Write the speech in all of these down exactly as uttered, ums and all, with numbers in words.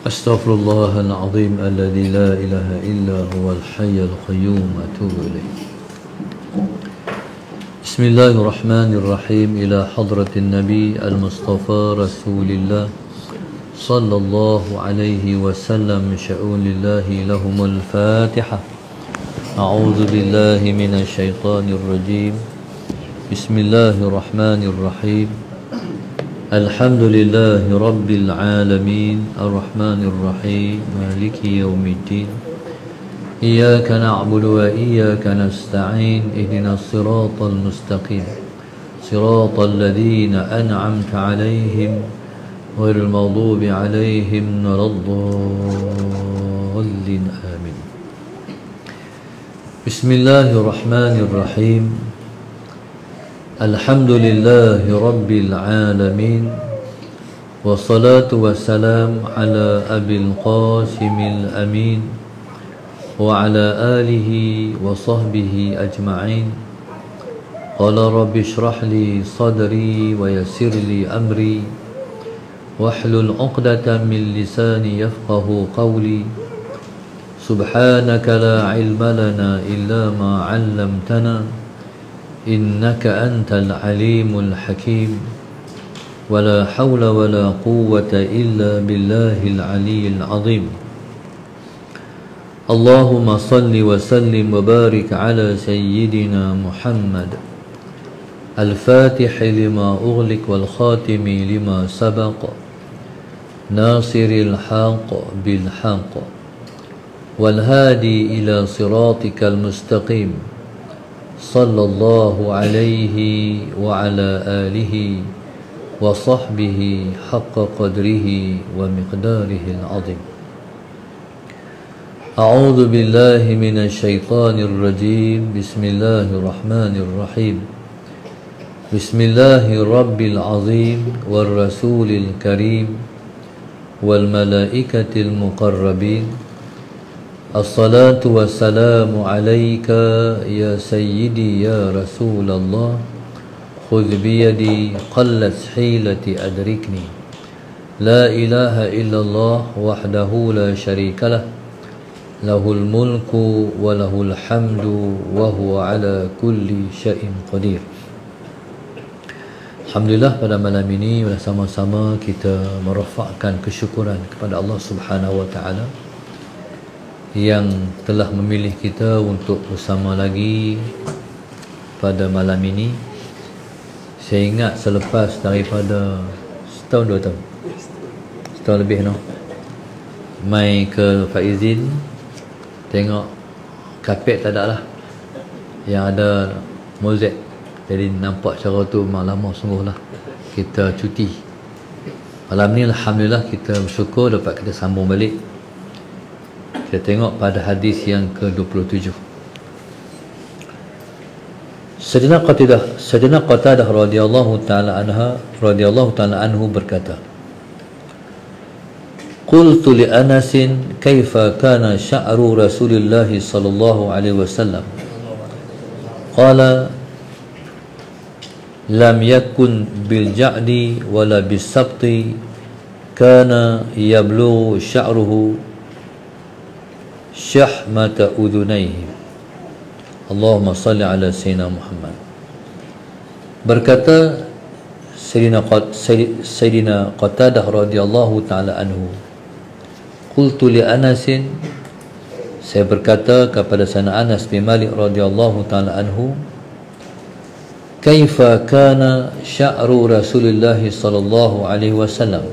أستغفر الله العظيم الذي لا إله إلا هو الحي القيوم أتوب إليه. بسم الله الرحمن الرحيم. إلى حضرة النبي المصطفى رسول الله صلى الله عليه وسلم شؤون الله لهم الفاتحة. أعوذ بالله من الشيطان الرجيم. بسم الله الرحمن الرحيم. الحمد لله رب العالمين الرحمن الرحيم مالك يوم الدين إياك نعبد وإياك نستعين اهدنا الصراط المستقيم صراط الذين أنعمت عليهم غير المغضوب عليهم ولا الضالين آمين. بسم الله الرحمن الرحيم. الحمد لله رب العالمين والصلاة والسلام على أبي القاسم الأمين وعلى آله وصحبه أجمعين. قال رب اشرح لي صدري ويسر لي أمري واحلل عقدة من لساني يفقه قولي. سبحانك لا علم لنا إلا ما علمتنا إنك أنت العليم الحكيم. ولا حول ولا قوة إلا بالله العلي العظيم. اللهم صل وسلم وبارك على سيدنا محمد الفاتح لما أغلق والخاتم لما سبق ناصر الحق بالحق والهادي إلى صراطك المستقيم صلى الله عليه وعلى آله وصحبه حق قدره ومقداره العظيم. أعوذ بالله من الشيطان الرجيم. بسم الله الرحمن الرحيم. بسم الله الرب العظيم والرسول الكريم والملائكة المقربين. الصلاة والسلام عليك يا سيدي يا رسول الله. خذ بيدي قلت حيلتي أدركني. لا إله إلا الله وحده لا شريك له له الملك وله الحمد وهو على كل شيء قدير. Alhamdulillah, pada malam ini bersama-sama kita merafakkan kesyukuran kepada Allah Subhanahu wa taala yang telah memilih kita untuk bersama lagi pada malam ini. Saya ingat selepas daripada setahun dua tahun setahun lebih no mai ke Faizin, tengok kapet tak ada lah, yang ada mozaik. Jadi nampak cara tu memang lama sungguh lah kita cuti. Malam ni Alhamdulillah kita bersyukur dapat kita sambung balik. Kita tengok pada hadis yang ke dua puluh tujuh. Sayyidina Qatadah Sayyidina Qatadah radhiyallahu taala anha radhiyallahu taala anhu berkata, Qultu li Anas kaifa kana sya'ru Rasulillah sallallahu alaihi wasallam. Qala lam yakun bil ja'di wala bis sabti kana yablughu sya'ruhu syahmata udhunaihi. Allahumma salli ala Sayyidina Muhammad. Berkata Sayyidina Qat Sayyidina Qatadah radhiyallahu taala anhu, qultu li Anas, saya berkata kepada Sayyidina Anas bin Malik radhiyallahu taala anhu, kaifa kana sya'ru Rasulullah sallallahu alaihi wasallam,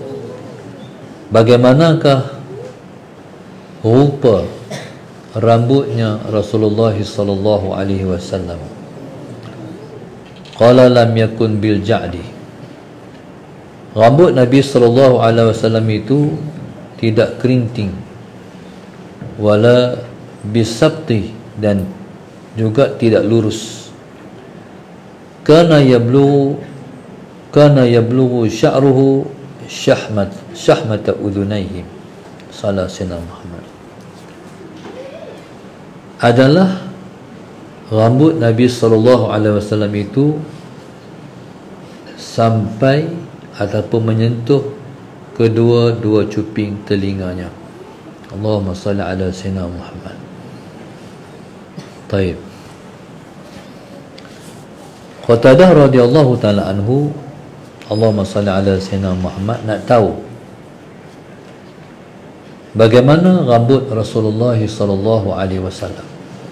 bagaimanakah rupa rambutnya Rasulullah sallallahu alaihi wasallam. Qala lam yakun bil ja'di. Rambut Nabi sallallahu alaihi wasallam itu tidak kerinting, wala bisabti, dan juga tidak lurus. Kana yablu kana yablu sya'ruhu syahmat syahmata udhunaihi. Salah Sayyidina Muhammad. Adalah rambut Nabi sallallahu alaihi wasallam itu sampai ataupun menyentuh kedua-dua cuping telinganya. Allahumma salli ala sayyidina Muhammad. Taib. Qatadah radhiyallahu ta'ala anhu, Allahumma salli ala sayyidina Muhammad, nak tahu bagaimana rambut Rasulullah sallallahu alaihi wasallam.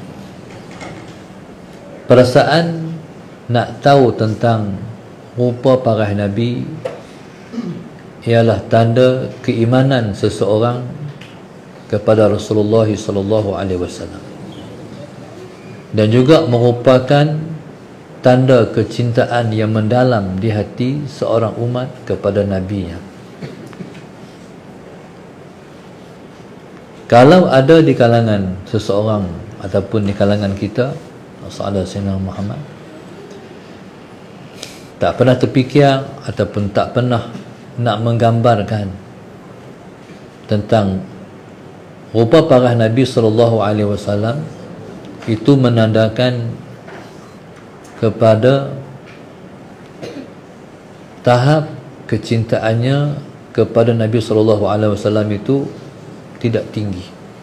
Perasaan nak tahu tentang rupa parah Nabi ialah tanda keimanan seseorang kepada Rasulullah sallallahu alaihi wasallam, dan juga merupakan tanda kecintaan yang mendalam di hati seorang umat kepada Nabi-Nya. Kalau ada di kalangan seseorang ataupun di kalangan kita, Rasulullah Sayyidina Muhammad, tak pernah terfikir ataupun tak pernah nak menggambarkan tentang rupa parah Nabi sallallahu alaihi wasallam, itu menandakan kepada tahap kecintaannya kepada Nabi sallallahu alaihi wasallam itu tidak tinggi.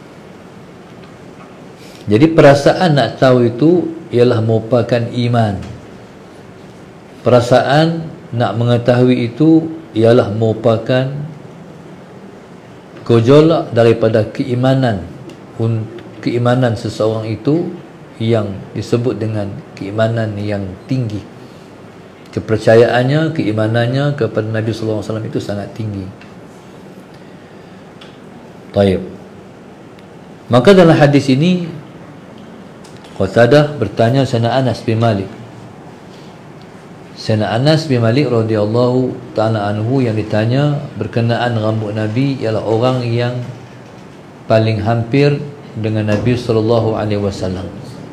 Jadi perasaan nak tahu itu ialah merupakan iman. Perasaan nak mengetahui itu ialah merupakan gejolak daripada keimanan, keimanan seseorang itu yang disebut dengan keimanan yang tinggi. Kepercayaannya, keimanannya kepada Nabi sallallahu alaihi wasallam itu sangat tinggi. Taib. Maka dalam hadis ini Qatadah bertanya Sayyidina Anas bin Malik. Sayyidina Anas bin Malik radhiyallahu ta'ala anhu yang ditanya berkenaan rambut Nabi ialah orang yang paling hampir dengan Nabi sallallahu alaihi wasallam.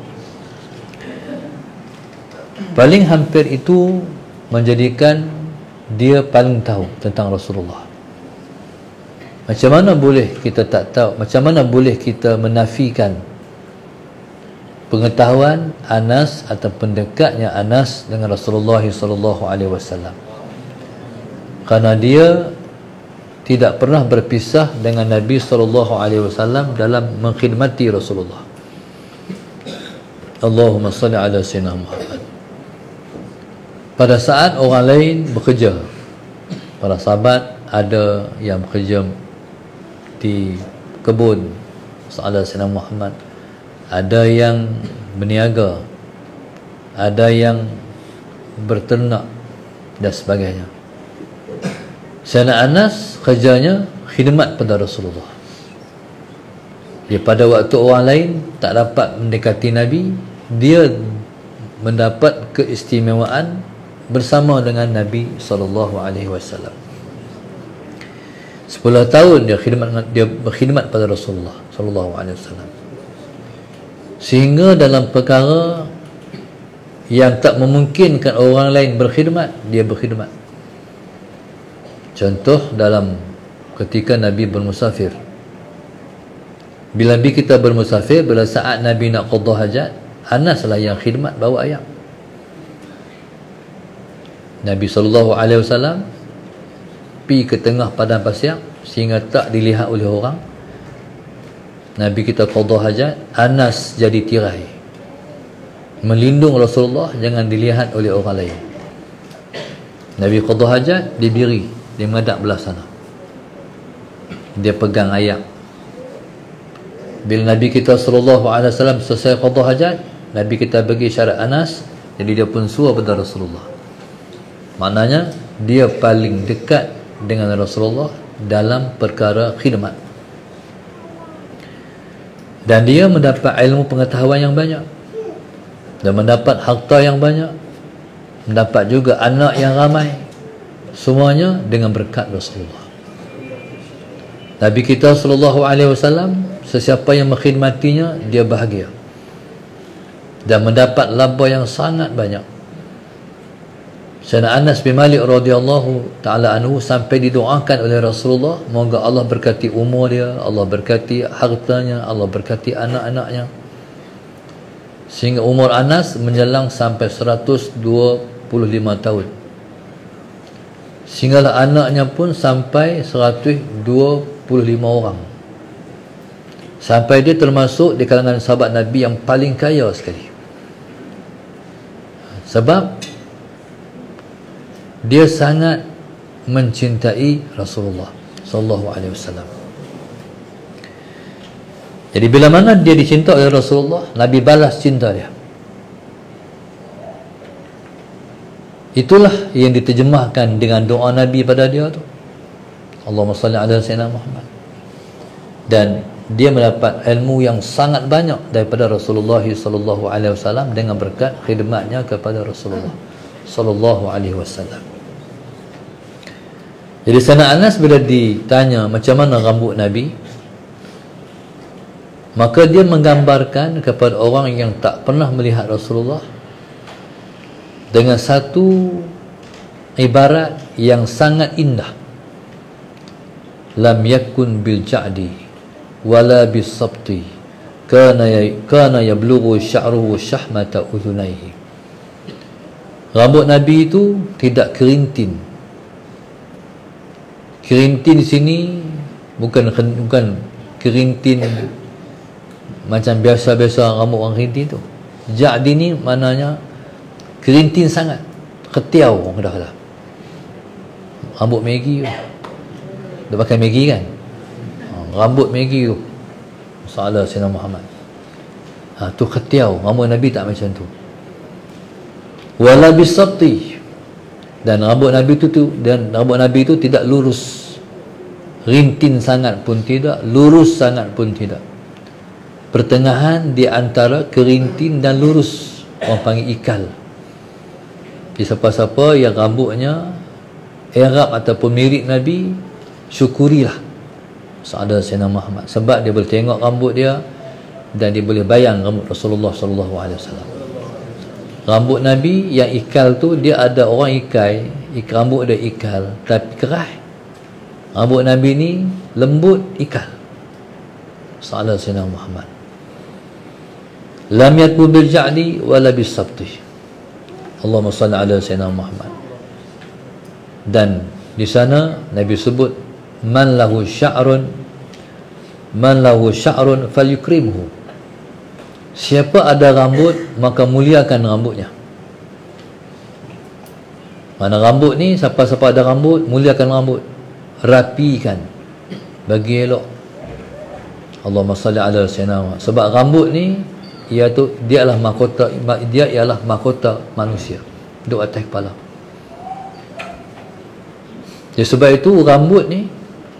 Paling hampir itu menjadikan dia paling tahu tentang Rasulullah. Macam mana boleh kita tak tahu? Macam mana boleh kita menafikan pengetahuan Anas atau pendekatnya Anas dengan Rasulullah sallallahu alaihi wasallam? Karena dia tidak pernah berpisah dengan Nabi sallallahu alaihi wasallam dalam mengkhidmati Rasulullah. Allahumma salli ala sayyidina Muhammad. Pada saat orang lain bekerja, para sahabat ada yang bekerja di kebun Sahabat Sayyidina Muhammad, ada yang berniaga, ada yang berternak dan sebagainya. Sayyidina Anas kerjanya khidmat pada Rasulullah. Dia pada waktu orang lain tak dapat mendekati Nabi, dia mendapat keistimewaan bersama dengan Nabi sallallahu alaihi wasallam. sepuluh tahun dia khidmat, dia berkhidmat pada Rasulullah sallallahu alaihi wasallam. Sehingga dalam perkara yang tak memungkinkan orang lain berkhidmat, dia berkhidmat. Contoh dalam ketika Nabi bermusafir. Bila Nabi kita bermusafir, bila saat Nabi nak qada hajat, Anas lah yang khidmat bawa ayam. Nabi sallallahu alaihi wasallam pergi ke tengah padang pasir sehingga tak dilihat oleh orang. Nabi kita qada hajat, Anas jadi tirai melindung Rasulullah jangan dilihat oleh orang lain. Nabi qada hajat, dia diri, dia menghadap belah sana, dia pegang ayam. Bila Nabi kita sallallahu alaihi wasallam selesai qada hajat, Nabi kita bagi syarat Anas, jadi dia pun suruh pada Rasulullah. Maknanya dia paling dekat dengan Rasulullah dalam perkara khidmat. Dan dia mendapat ilmu pengetahuan yang banyak, dan mendapat harta yang banyak, mendapat juga anak yang ramai, semuanya dengan berkat Rasulullah. Nabi kita sallallahu alaihi wasallam, sesiapa yang mengkhidmatinya dia bahagia dan mendapat laba yang sangat banyak. Sayyidina Anas bin Malik radhiyallahu ta'ala anhu sampai didoakan oleh Rasulullah, moga Allah berkati umur dia, Allah berkati hartanya, Allah berkati anak-anaknya, sehingga umur Anas menjelang sampai seratus dua puluh lima tahun. sehinggalah anaknya pun sampai seratus dua puluh lima orang, sampai dia termasuk di kalangan sahabat Nabi yang paling kaya sekali. Sebab dia sangat mencintai Rasulullah sallallahu alaihi wasallam. Jadi bila mana dia dicinta oleh Rasulullah, Nabi balas cinta dia. Itulah yang diterjemahkan dengan doa Nabi pada dia tu, Allahumma salli ala sayyidina Muhammad. Dan dia mendapat ilmu yang sangat banyak daripada Rasulullah sallallahu alaihi wasallam dengan berkat khidmatnya kepada Rasulullah sallallahu alaihi wasallam. Jadi sana Anas bila ditanya macam mana rambut Nabi, maka dia menggambarkan kepada orang yang tak pernah melihat Rasulullah dengan satu ibarat yang sangat indah. Lam yakun bil ja'di wala bis sabti kana kana yablughu sya'ruhu syahmata udhunaihi. Rambut Nabi itu tidak kerintin. Kerintin di sini bukan bukan kerintin macam biasa-biasa rambut orang kerintin tu. Ja'di ni maknanya kerintin sangat, ketiau orang dah lah. Rambut Maggi tu, dia pakai Maggi kan, rambut Maggi tu salah Sayyidina Muhammad, ha, tu ketiau. Rambut Nabi tak macam tu. Wala bisabti, dan rambut Nabi tu, tu dan rambut Nabi tu tidak lurus, rintin sangat pun tidak, lurus sangat pun tidak, pertengahan di antara kerintin dan lurus, orang panggil ikal. Di siapa-siapa yang rambutnya Arab ataupun mirip Nabi, syukurilah sahadat Sayyidina Muhammad, sebab dia boleh tengok rambut dia dan dia boleh bayang rambut Rasulullah sallallahu alaihi wasallam. Rambut Nabi yang ikal tu, dia ada orang ikai, ik, rambut dia ikal tapi keras. Rambut Nabi ni lembut, ikal, sahadat Sayyidina Muhammad. Lam yakun bil ja'di wala bis sabti. Allahumma salli ala sayyidina Muhammad. Dan di sana Nabi sebut man lahu sya'run man lahu sya'run falyukrimhu. Siapa ada rambut maka muliakan rambutnya. Mana rambut ni, siapa-siapa ada rambut, muliakan rambut, rapikan, bagi elok. Allahumma salli ala sayyidina Muhammad. Sebab rambut ni iaitu dia adalah mahkota, dia ialah mahkota manusia, duduk atas kepala. Jadi sebab itu rambut ni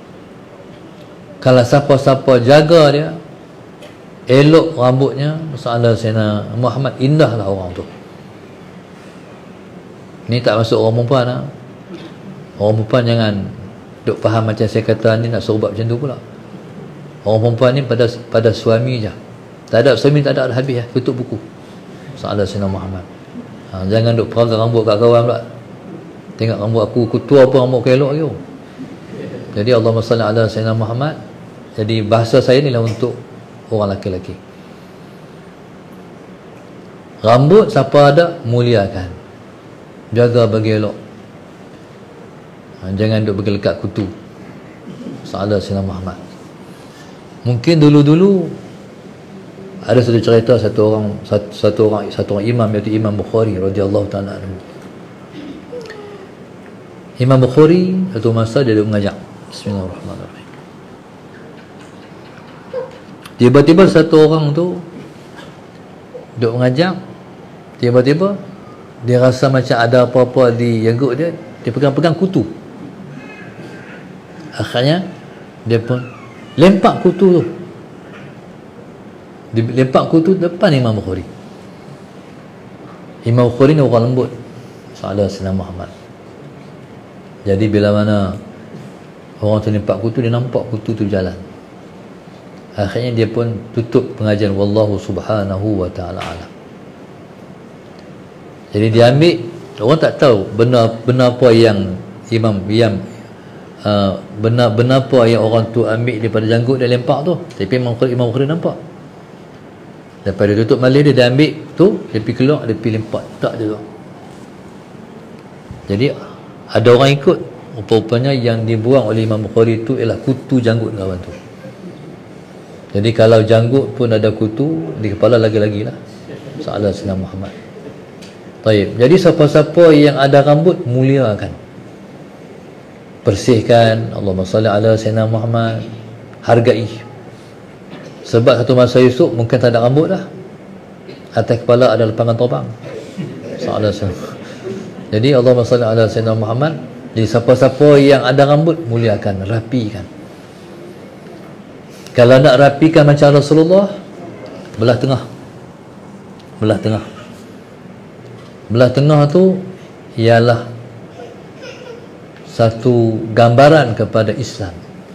kalau siapa-siapa jaga dia, elok rambutnya, masalah Sayyidina Muhammad, indahlah orang tu. Ni tak masuk orang perempuan lah. Orang perempuan jangan duk faham macam saya kata ni nak suruh buat macam tu pula. Orang perempuan ni pada pada suami je. Tak ada suami, tak ada habis ya, tutup buku. Sahadat Sayyidina Muhammad. Ha, jangan duk peraga rambut kat kawan pula. Tengok rambut aku, aku tua apa rambut aku elok je. Jadi Allahumma salli ala Sayyidina Muhammad. Jadi bahasa saya ni lah untuk orang lelaki-lelaki. Rambut siapa ada, muliakan, jaga bagi elok. Ha, jangan duk pergi lekat kutu. Sahadat Sayyidina Muhammad. Mungkin dulu-dulu ada satu cerita satu orang satu, satu orang satu orang imam, iaitu Imam Bukhari radhiyallahu taala anhu. Imam Bukhari satu masa dia duduk mengajar. Bismillahirrahmanirrahim. Tiba-tiba satu orang tu duduk mengajar, tiba-tiba dia rasa macam ada apa-apa di janggut dia, dia pegang-pegang kutu. Akhirnya dia pun lempak kutu tu. Dia lempak kutu depan Imam Bukhari. Imam Bukhari ni orang lembut, sahadat Sayyidina Muhammad. Jadi bila mana orang tu lempak kutu, dia nampak kutu tu jalan. Akhirnya dia pun tutup pengajian, wallahu subhanahu wa ta'ala alam. Jadi dia ambil, orang tak tahu benar benar apa yang Imam yang uh, benar benar apa yang orang tu ambil daripada janggut dia lempak tu. Tapi Imam Bukhari, Imam Bukhari nampak. Lepas dia tutup malih dia, dia ambil tu, dia pergi keluar, dia pergi lempak, tak juga. Jadi ada orang ikut, rupa-rupanya yang dibuang oleh Imam Bukhari itu ialah kutu janggut kawan tu. Jadi kalau janggut pun ada kutu di kepala, lagi-lagi lah Salah Sayyidina Muhammad. Taib. Jadi siapa-siapa yang ada rambut, muliakan, bersihkan. Allahumma salli ala Sayyidina Muhammad, hargai. Sebab satu masa esok mungkin tak ada rambut dah, atas kepala ada lepangan terbang. Salah Sayyidina. Jadi Allahumma salli ala Sayyidina Muhammad. Jadi siapa-siapa yang ada rambut, muliakan, rapikan. Kalau nak rapikan macam Rasulullah, belah tengah. Belah tengah. Belah tengah tu ialah satu gambaran kepada Islam.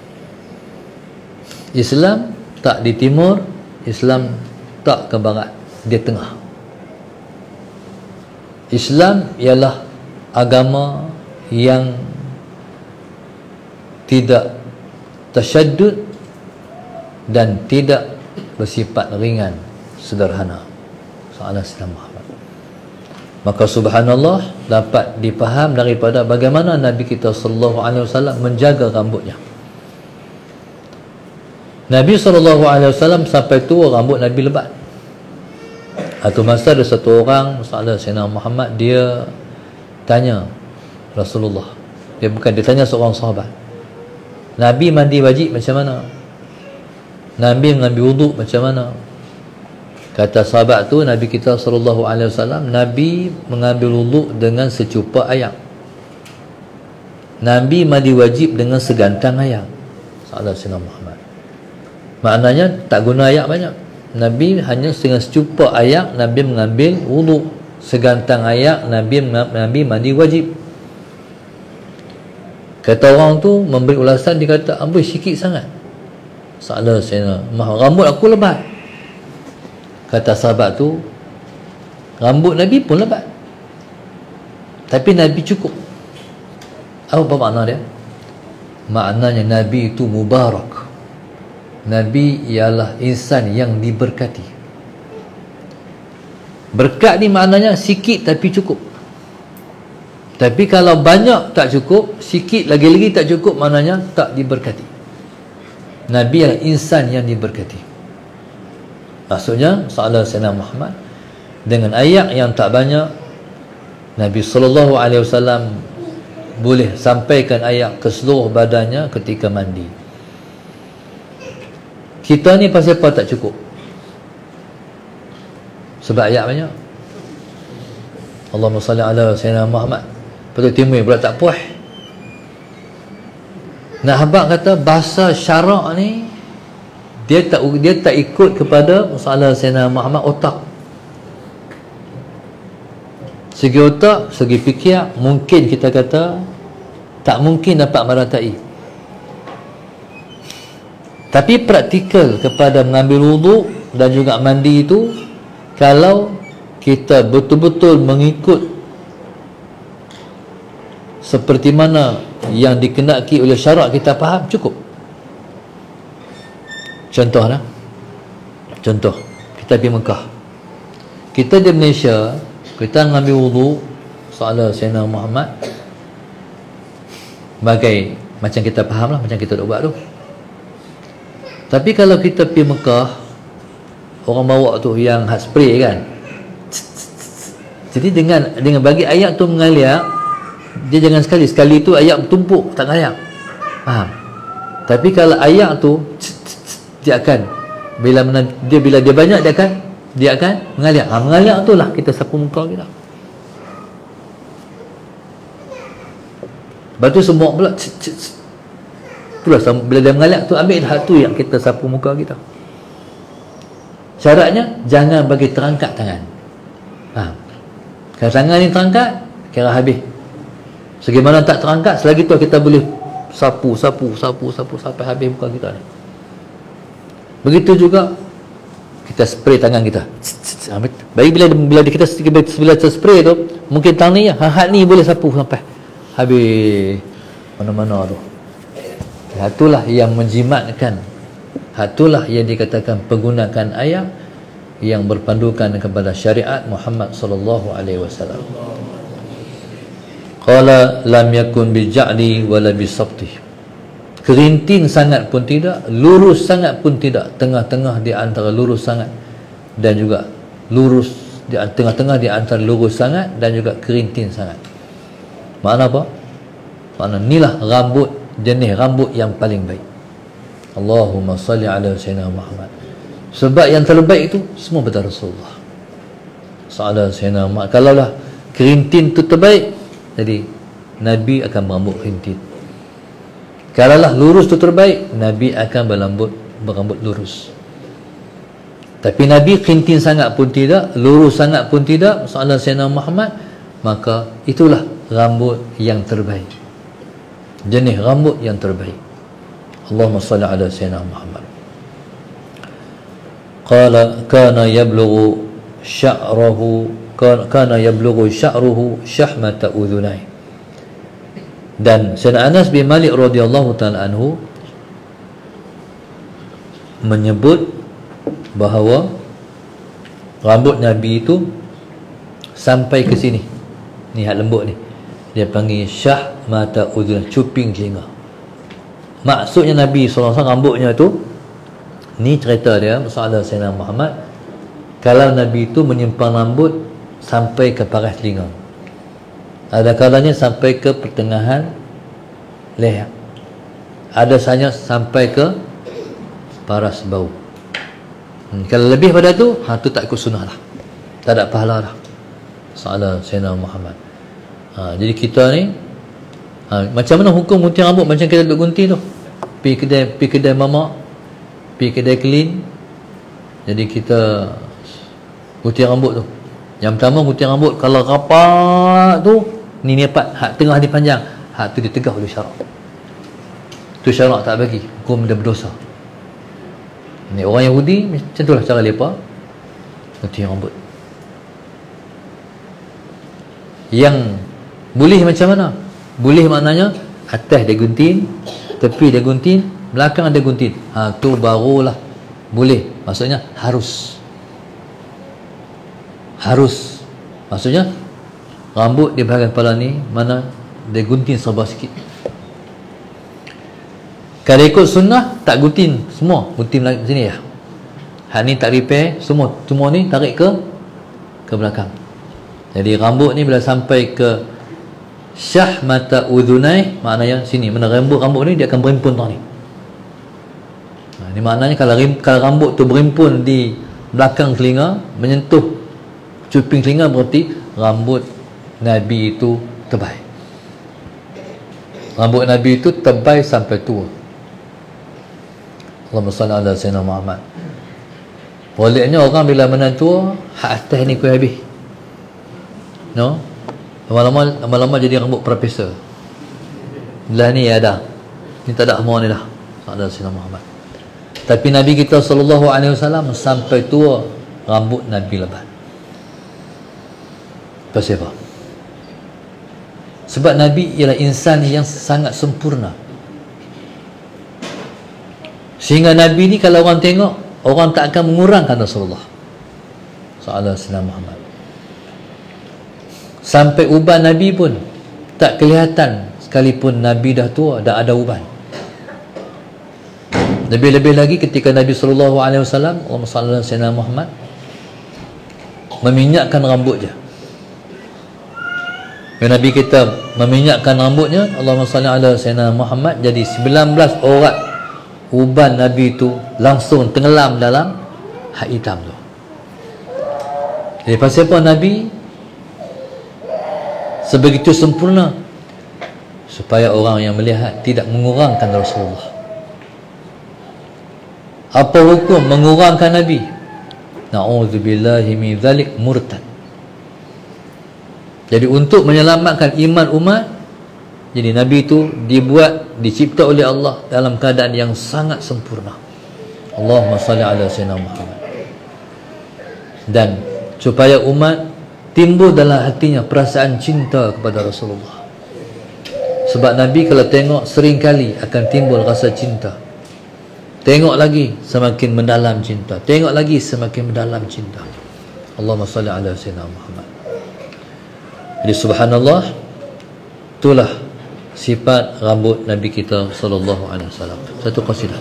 Islam tak di timur, Islam tak ke barat, dia tengah. Islam ialah agama yang tidak tasyaddud dan tidak bersifat ringan, sederhana. Salah Sayyidina Muhammad. Maka subhanallah, dapat dipaham daripada bagaimana Nabi kita sallallahu alaihi wasallam menjaga rambutnya. Nabi sallallahu alaihi wasallam sampai tua rambut Nabi lebat. Satu masa ada satu orang, Salah Sayyidina Muhammad, dia tanya Rasulullah. Dia bukan, dia tanya seorang sahabat, Nabi mandi wajib macam mana? Nabi mengambil wuduk macam mana? Kata sahabat tu, Nabi kita sallallahu alaihi wasallam, Nabi mengambil wuduk dengan secupa air. Nabi mandi wajib dengan segantang air. Salah Sayyidina Muhammad. Maknanya tak guna air banyak. Nabi hanya dengan secupa air Nabi mengambil wuduk. Segantang air Nabi Nabi mandi wajib. Kata orang tu memberi ulasan, dia kata, amboi sikit sangat. Salah Sayyidina Muhammad, rambut aku lebat. Kata sahabat tu, rambut Nabi pun lebat, tapi Nabi cukup. Apa makna dia? Maknanya Nabi itu mubarak. Nabi ialah insan yang diberkati. Berkat ni maknanya sikit tapi cukup. Tapi kalau banyak tak cukup, sikit lagi-lagi tak cukup, maknanya tak diberkati. Nabi ialah insan yang diberkati. Maksudnya Salah Sayyidina Muhammad dengan ayat yang tak banyak, Nabi sallallahu alaihi wasallam boleh sampaikan ayat ke seluruh badannya ketika mandi. Kita ni pasal apa tak cukup? Sebab ayat banyak. Allahumma salli ala Sayyidina Muhammad. Betul timur pula tak puas. Nak habaq kata bahasa syarak ni dia tak dia tak ikut kepada masalah Sayyidina Muhammad otak. Segi otak, segi fikir, mungkin kita kata tak mungkin dapat meratai. Tapi praktikal kepada mengambil wuduk dan juga mandi itu, kalau kita betul-betul mengikut seperti mana yang dikenaki oleh syarak, kita faham, cukup. Contoh lah, contoh kita pergi Mekah, kita di Malaysia, kita mengambil wuduk Salah Sayyidina Muhammad bagai macam kita faham lah, macam kita dah buat tu. Tapi kalau kita pergi Mekah, orang bawa tu yang hot spray kan, jadi dengan dengan bagi ayat tu mengalir, dia jangan sekali sekali tu ayat bertumpuk, tak ngayak, faham? Tapi kalau ayat tu dia akan, bila mana dia bila dia banyak, dia akan dia akan mengalir. Ha, mengalir tu lah kita sapu muka kita. Lepas tu semua pula itulah, bila dia mengalir tu, ambil hal tu yang kita sapu muka kita. Syaratnya jangan bagi terangkat tangan. Ha. Kalau tangan ni terangkat, kira habis. Segimana tak terangkat, selagi tu kita boleh sapu, sapu, sapu, sapu sampai habis muka kita ni. Begitu juga kita spray tangan kita. Baik bila bila kita bila kita spray tu, mungkin tangan ni hat ni boleh sapu sampai habis mana-mana tu. Itulah yang menjimatkan, itulah yang dikatakan penggunaan ayat yang berpandukan kepada syariat Muhammad sallallahu alaihi wasallam. Qala lam yakun bija'li wala bisabti. Kerinting sangat pun tidak, lurus sangat pun tidak, tengah-tengah di antara lurus sangat dan juga lurus di tengah-tengah di antara lurus sangat dan juga kerinting sangat. Makna apa? Makna inilah rambut, jenis rambut yang paling baik. Allahumma salli ala sayyidina Muhammad. Sebab yang terbaik itu semua betul Rasulullah sallallahu alaihi wasallam. Kalaulah kerinting itu terbaik, jadi Nabi akan berambut kerinting. Kalaulah lurus itu terbaik, Nabi akan berambut berambut lurus. Tapi Nabi kerinting sangat pun tidak, lurus sangat pun tidak, sallallahu alaihi wasallam Muhammad, maka itulah rambut yang terbaik, jenis rambut yang terbaik. Allahumma salli ala sayyidina Muhammad. Qala kana yablughu sya'ruhu kana yablughu sya'ruhu syahmata udhunai. Dan Sayyidina Anas bin Malik radhiyallahu ta'ala anhu menyebut bahawa rambut Nabi itu sampai ke sini. Ni hak lembut ni. Dia panggil syah mata udhun, cuping telinga. Maksudnya Nabi sallallahu alaihi wasallam rambutnya tu, ni cerita dia masalah Sayyidina Muhammad, kalau Nabi itu menyimpan rambut sampai ke paras telinga. Ada kalanya sampai ke pertengahan leher. Ada sahaja sampai ke paras bau. Hmm, kalau lebih pada tu, ha tu tak ikut sunnah lah. Tak ada pahala lah. Salah Sayyidina Muhammad. Ha, jadi kita ni ha, macam mana hukum gunting rambut macam kita duduk gunting tu. Pergi kedai, pergi kedai mama, pergi kedai clean. Jadi kita gunting rambut tu. Yang pertama gunting rambut kalau rapat tu, ni ni dapat hak tengah ni panjang, hak tu ditegah oleh syarak. Tu syarak tak bagi, hukum dia berdosa. Ni orang Yahudi macam itulah cara mereka gunting rambut. Yang boleh macam mana? Boleh maknanya atas dia gunting, tepi dia gunting, belakang dia gunting. Ha tu barulah boleh. Maksudnya harus. Harus. Maksudnya rambut di bahagian kepala ni mana dia gunting serba sikit. Kalau ikut sunnah tak gunting semua, gunting sini ya. Hak ni tak repair, semua semua ni tarik ke ke belakang. Jadi rambut ni bila sampai ke syah mata udhunai, maknanya sini mana rambut rambut ni dia akan berimpun tau ni. Nah, ini maknanya kalau, kalau rambut tu berimpun di belakang telinga menyentuh cuping telinga, berarti rambut Nabi itu tebal. Rambut Nabi itu tebal sampai tua. Allahumma salli ala sayyidina Muhammad. Waliknya orang bila menantua, hak atas ni kuih habis. No? Lama-lama lama-lama jadi rambut profesor. Belah ni ada. Ni tak ada semua ni dah. Sallallahu alaihi Muhammad. Tapi Nabi kita sallallahu alaihi wasallam sampai tua rambut Nabi lebat. Pasal apa? Sebab Nabi ialah insan yang sangat sempurna. Sehingga Nabi ni kalau orang tengok, orang tak akan mengurangkan Rasulullah sallallahu alaihi Muhammad. Sampai uban Nabi pun tak kelihatan, sekalipun Nabi dah tua, dah ada uban. Lebih-lebih lagi ketika Nabi sallallahu alaihi wasallam, Allahumma salli ala sayyidina Muhammad, meminyakkan rambutnya. Bila Nabi kita meminyakkan rambutnya, Allahumma salli ala sayyidina Muhammad, jadi sembilan belas orat uban Nabi itu langsung tenggelam dalam hak hitam tu. Jadi pasal apa Nabi sebegitu sempurna? Supaya orang yang melihat tidak mengurangkan Rasulullah. Apa hukum mengurangkan Nabi? Na'udzubillahi min dzalik, murtad. Jadi untuk menyelamatkan iman umat, jadi Nabi itu dibuat, dicipta oleh Allah dalam keadaan yang sangat sempurna. Allahumma salli ala sayyidina Muhammad. Dan supaya umat timbul dalam hatinya perasaan cinta kepada Rasulullah. Sebab Nabi kalau tengok seringkali akan timbul rasa cinta. Tengok lagi semakin mendalam cinta. Tengok lagi semakin mendalam cinta. Allahumma salli ala sayyidina Muhammad. Jadi subhanallah, Itulah sifat rambut Nabi kita sallallahu alaihi wasallam. Satu qasidah.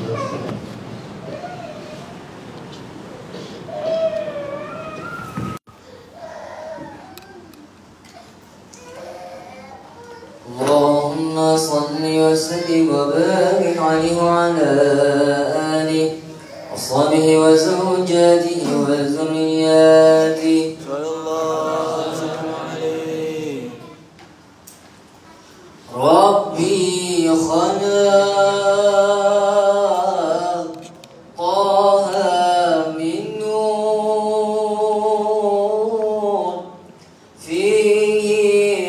Allahumma salli wa sallim wa barik alaihi wa ala alihi wa sahbihi wa zawjatihi wa zurriyyatihi. Rabbi khalaq Taha min nur fihi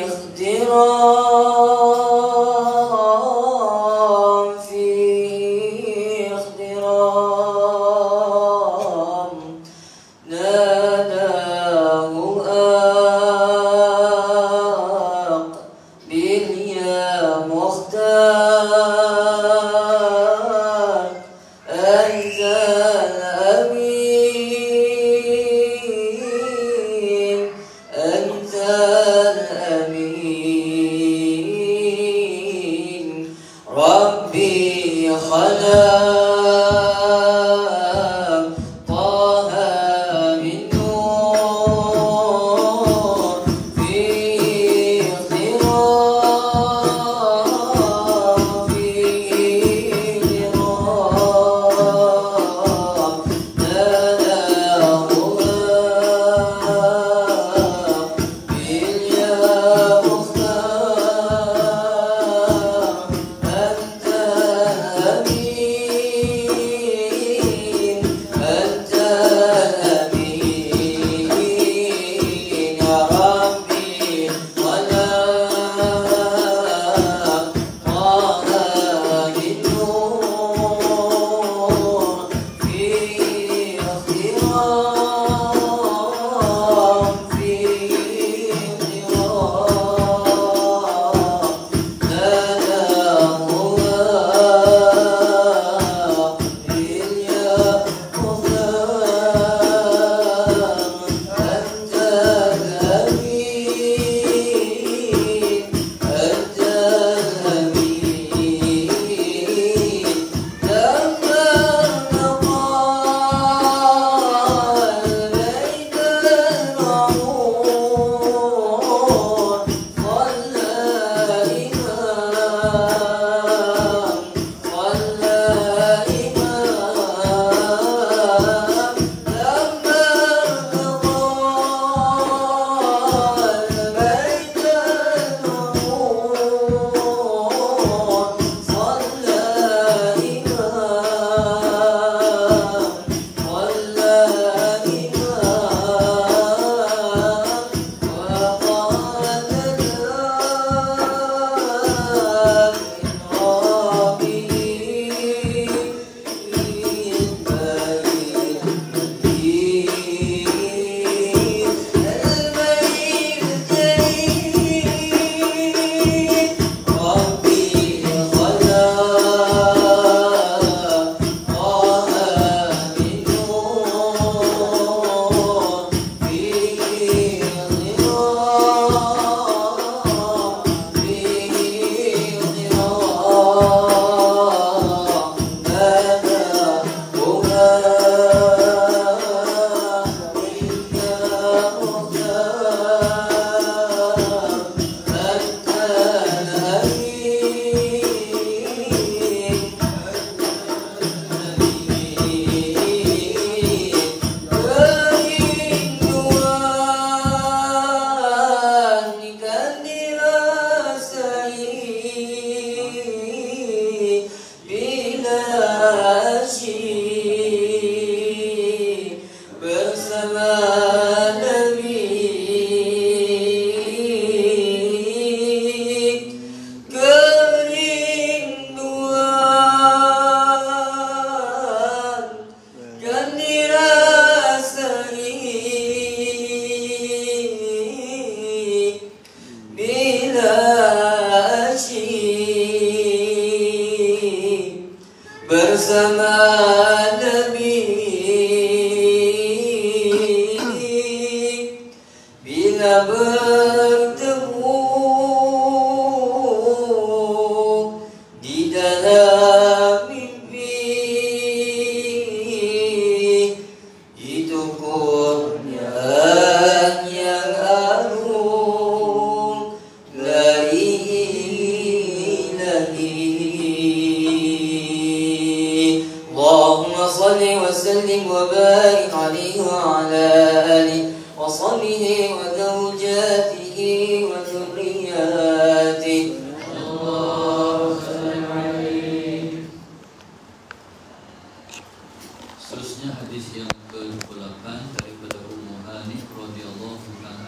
ikhtiram fihi ikhtiram nadahu aqbil ya mukhtar antal amin antal amin Rabbi khalaq Taha min nur fihi ikhtiram fihi ikhtiram nadahu aqbil ya mukhtar antal amin antal amin ya Rabbi khalaq Taha min nur fihi ikhtiram fihi ikhtiram nadahu aqbil ya mukhtar antal amin antal amin لما نقال بيت المعمور صلى إمام صلى إمام لما نقال بيت المعمور صلى إمام صلى إمام وقال الآن bersama Nabi bila bertemu وسلم وبارك عليه وعلى آله وصحبه وزوجاته وذرياته. اللهم صل عليه. Seterusnya hadis yang ke dua puluh lapan daripada Ummu Hani radhiyallahu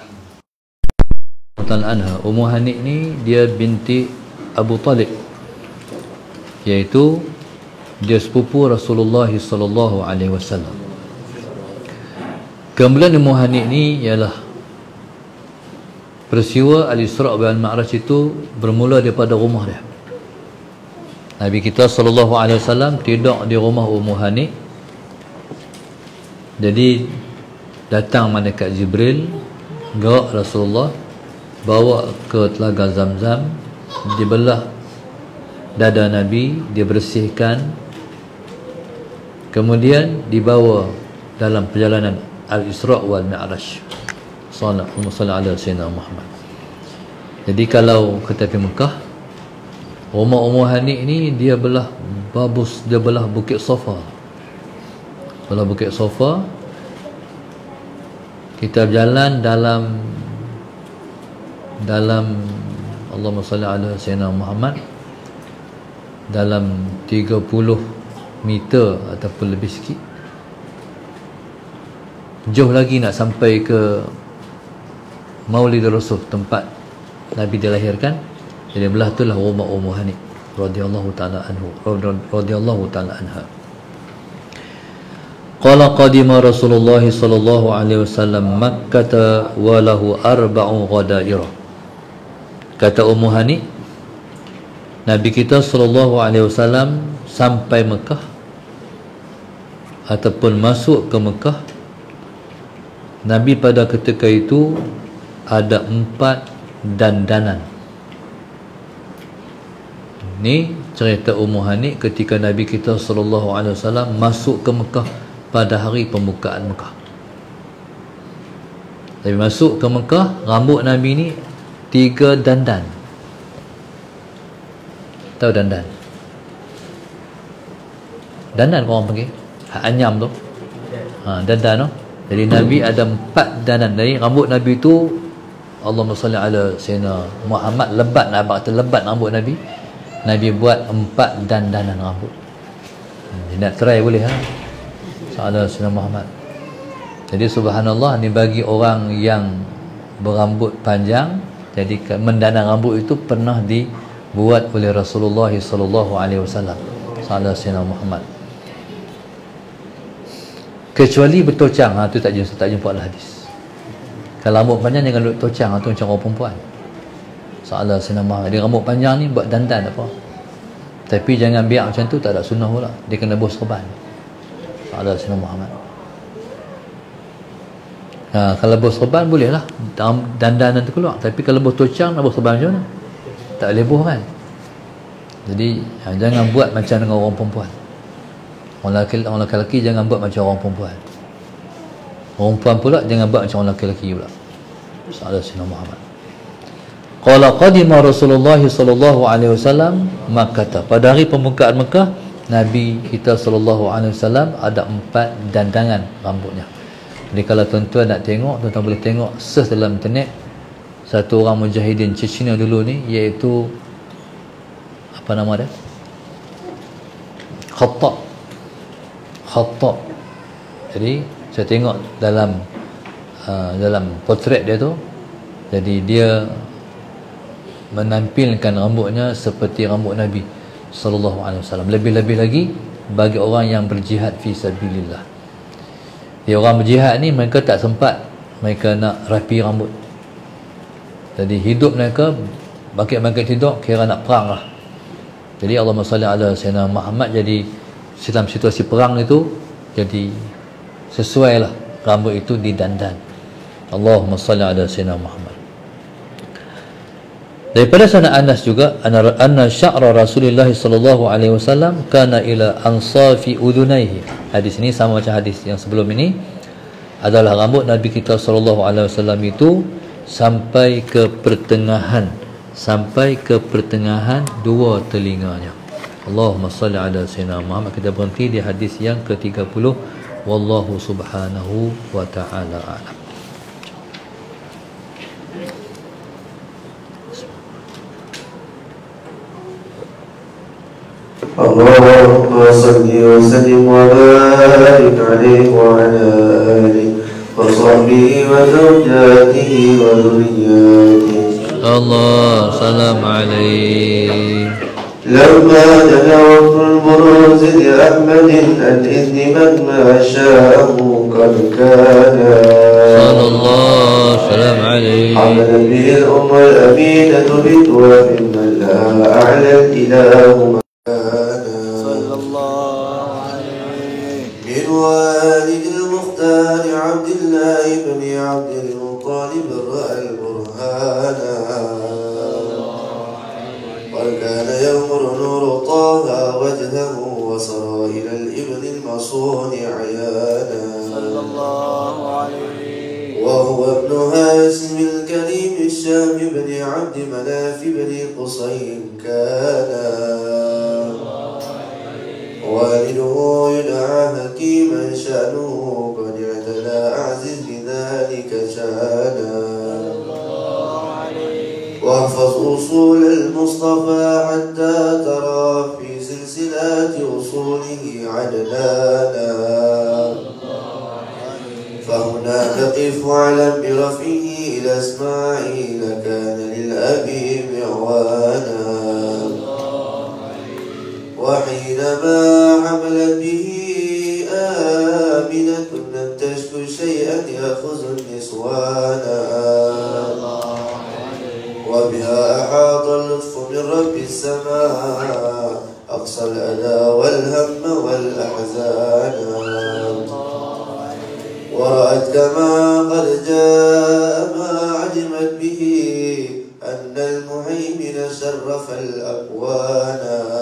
ta'ala anha. Ummu Hani ni dia binti Abu Talib, iaitu dia sepupu Rasulullah sallallahu alaihi wasallam. Kemudian Ummu Hani ni ialah peristiwa Al-Isra' wal Mi'raj itu bermula daripada rumah dia. Nabi kita sallallahu alaihi wasallam tidur di rumah Ummu Hani. Jadi datang malaikat Jibril, gerak Rasulullah, bawa ke telaga Zam-Zam, dibelah dada Nabi, dibersihkan, kemudian dibawa dalam perjalanan Al-Isra' wal Mi'raj. Sallallahu alaihi wasallam Muhammad. Jadi kalau kita pergi Mekah, rumah Ummu Hani ni dia belah babus, dia belah Bukit Safa. Belah Bukit Safa. Kita berjalan dalam dalam Allahumma salli ala sayyidina Muhammad, dalam tiga puluh meter ataupun lebih sikit. Jauh lagi nak sampai ke Maulid Rasul, tempat Nabi dilahirkan. Jadi belah itulah rumah Ummu Hani radhiyallahu ta'ala anhu radhiyallahu ta'ala anha. Qala qadima Rasulullah sallallahu alaihi wasallam Makkah wa lahu arba'u ghadairah. Kata Ummu Hani, Nabi kita sallallahu alaihi wasallam sampai Mekah ataupun masuk ke Mekah, Nabi pada ketika itu ada empat dandanan. Ni cerita Ummu Hani ketika Nabi kita sallallahu alaihi wasallam masuk ke Mekah pada hari pembukaan Mekah. Nabi masuk ke Mekah, rambut Nabi ni tiga dandan. Tahu dandan? Dandan korang panggil? Hak anyam tu. Ha, dandan tu. Jadi Nabi ada empat dandan. Dari rambut Nabi tu, Allahumma salli ala sayyidina Muhammad, lebat, nak kata lebat rambut Nabi. Nabi buat empat dandanan rambut. Hmm, nak try boleh ha? Salah sayyidina Muhammad. Jadi subhanallah, ni bagi orang yang berambut panjang, jadi mendandan rambut itu pernah dibuat oleh Rasulullah sallallahu alaihi wasallam. Salah sayyidina Muhammad. Kecuali bertocang, ha, tu tak jumpa, tak jumpa hadis. Kalau rambut panjang jangan duduk tocang, ha, tu macam orang perempuan. Salah sayyidina Muhammad. Dia rambut panjang ni buat dandan tak apa. Tapi jangan biar macam tu, tak ada sunnah pula. Dia kena bos serban. Salah sayyidina Muhammad. Ha, kalau bos serban boleh lah dandanan tu keluar. Tapi kalau bos tocang, nak bos serban macam mana? Tak boleh bos kan. Jadi ha, jangan buat macam dengan orang perempuan. Orang lelaki, orang lelaki jangan buat macam orang perempuan. Orang perempuan pula jangan buat macam orang lelaki pula. Salah sayyidina Muhammad. Qala qadima Rasulullah sallallahu alaihi wasallam Makkah. Pada hari pembukaan Mekah, Nabi kita sallallahu alaihi wasallam ada empat dandangan rambutnya. Jadi kalau tuan-tuan nak tengok, tuan-tuan boleh tengok search dalam internet. Satu orang mujahidin Chechnya dulu ni, iaitu apa nama dia? Khattab. Khattab. Jadi saya tengok dalam uh, dalam potret dia tu, jadi dia menampilkan rambutnya seperti rambut Nabi sallallahu alaihi wasallam. Lebih-lebih lagi bagi orang yang berjihad fi sabilillah. Ya, orang berjihad ni mereka tak sempat mereka nak rapi rambut. Jadi hidup mereka bagi mereka tidur kira nak perang lah. Jadi Allahumma salli ala sayyidina Muhammad, jadi dalam situasi perang itu jadi sesuailah rambut itu didandan. Allahumma salli ala sayyidina Muhammad. Daripada sana Anas juga, anna anna sya'ra Rasulullah sallallahu alaihi wasallam kana ila ansafi udhunaihi. Hadis ini sama macam hadis yang sebelum ini, adalah rambut Nabi kita sallallahu alaihi wasallam itu sampai ke pertengahan sampai ke pertengahan dua telinganya. Allahumma salli ala sayyidina Muhammad. Kita berhenti di hadis yang ke tiga puluh Wallahu subhanahu wa ta'ala a'lam. Allahumma salli wa sallim wa barik alaihi wa ala alihi wa sahbihi wa zawjatihi wa dhurriyyatihi. Allah salam alaihi. لما دنا وقت البروز لأحمد الإذن من ما شاءه قد كان صلى الله سلام عليه. حمل به الأمة الأمينة بتواب من لا أعلى الإله مكانا صلى الله عليه. من والد المختار عبد الله بن عبد المطلب رأى البرهان وكان يمر نور طه وجهه وصار إلى الابن المعصون عيانا صلى الله عليه. وهو ابن هاشم الكريم الشام بن عبد مناف بن قصي كان والده يدعى حكيما شأنه قد اعتلى أعزز بذلك شانا واحفظ أصول المصطفى حتى ترى في سلسلات أصوله عدلانا فهنا تقف واعلم برفعه إلى إسماعيل كان للأبي معوانا وحينما حملت به آمنة لم تشكو شيئا يأخذ النسوانا وبها أحاط اللطف من رب السماء أقصى الأذى والهم والأحزان ورأت كما قد جاء ما علمت به أن المهيمن شرف الأكوان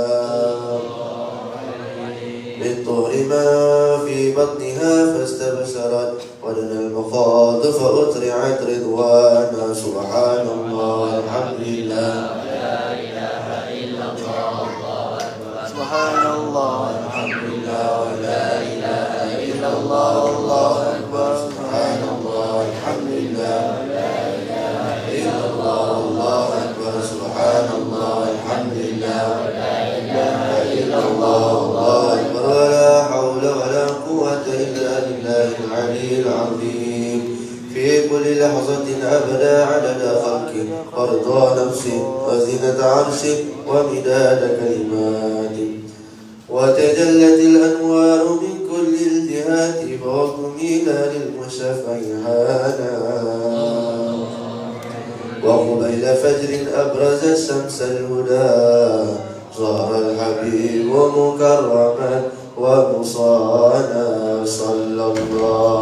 بالطهر ما في بطنها فاستبشرت ودنا المخاض فأطرعت رضوانا سبحان الله والحمد لله لا إله إلا الله سبحان الله والحمد لله ولا إله إلا الله والله أكبر سبحان الله والحمد لله لا إله إلا الله والله أكبر سبحان الله والحمد لله ولا إله إلا الله والله أكبر ولا حول ولا قوة إلا بالله العلي العظيم في كل لحظة أبدا عدد خلقه ورضا نفسه وزنة عرشه ومداد كلماته وتجلت الأنوار من كل الجهات فوقمينا للمشفع هانا وقبيل فجر أبرز الشمس الهدى ظهر الحبيب مكرما ومصانا صلى الله